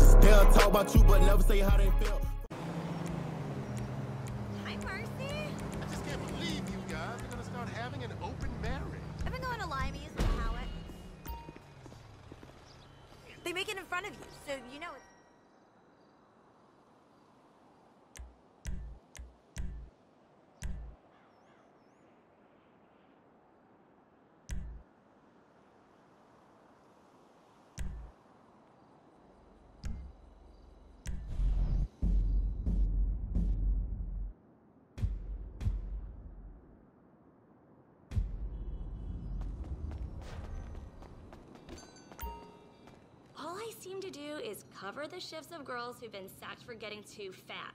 They'll talk about you, but never say how they feel. Hi, Marcy. I just can't believe you guys are gonna start having an open marriage. I've been going to Limey's and Howard. They make it in front of you, so you know it. All I seem to do is cover the shifts of girls who've been sacked for getting too fat.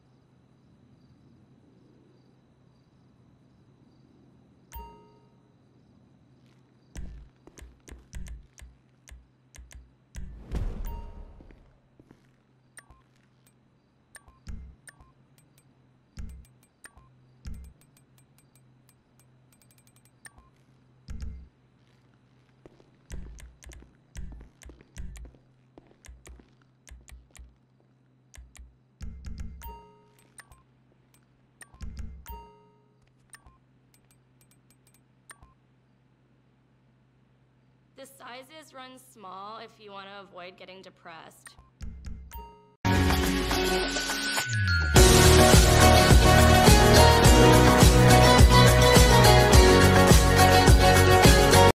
The sizes run small if you want to avoid getting depressed.